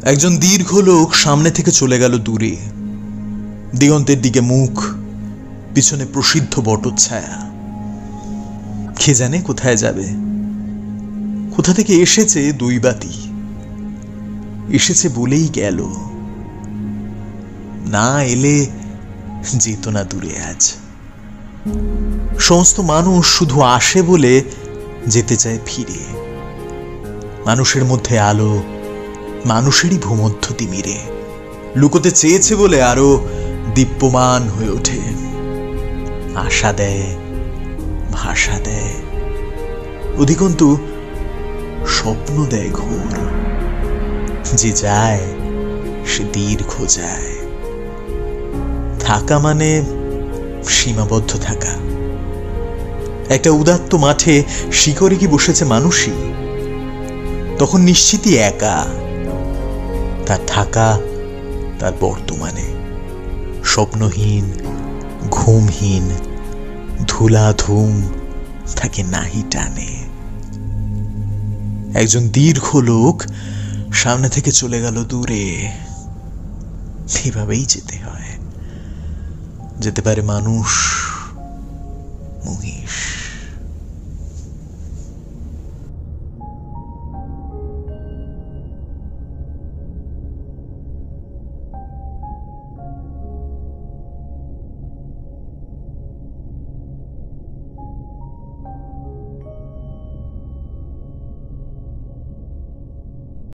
একজন দীর্ঘ লোক সামনে থেকে চলে গেল দূরে, দিগন্তের দিকে মুখ, পিছনে প্রসিদ্ধ বটচ্ছায়া। কে জানে কোথায় যাবে, কোথা থেকে এসেছে দৈবাতি, এসেছে বলেই গেল, না এলে যেত না দূরে আজ। সমস্ত মানুষ শুধু আসে বলে যেতে চায় ফিরে। মানুষের মধ্যে আলো, মানুষেরই ভূমধ্য তিমিরে লুকোতে চেয়েছে বলে আরো দীপ্যমান হয়ে ওঠে। আশা দেয়, ভাষা দেয়, অধিকন্তু স্বপ্ন দেয় ঘোর। যে যায় সে দীর্ঘ যায়। থাকা মানে সীমাবদ্ধ থাকা। একটা উদাত্ত মাঠে শিকড়ে কি বসেছে মানুষই, তখন নিশ্চিতই একা। তার থাকা তার বর্তমানে স্বপ্নহীন, ঘুমহীন, ধুলাধুম তাকে নাহি টানে। একজন দীর্ঘ লোক সামনে থেকে চলে গেল দূরে। এভাবেই যেতে হয়, যেতে পারে মানুষ, মহিষ।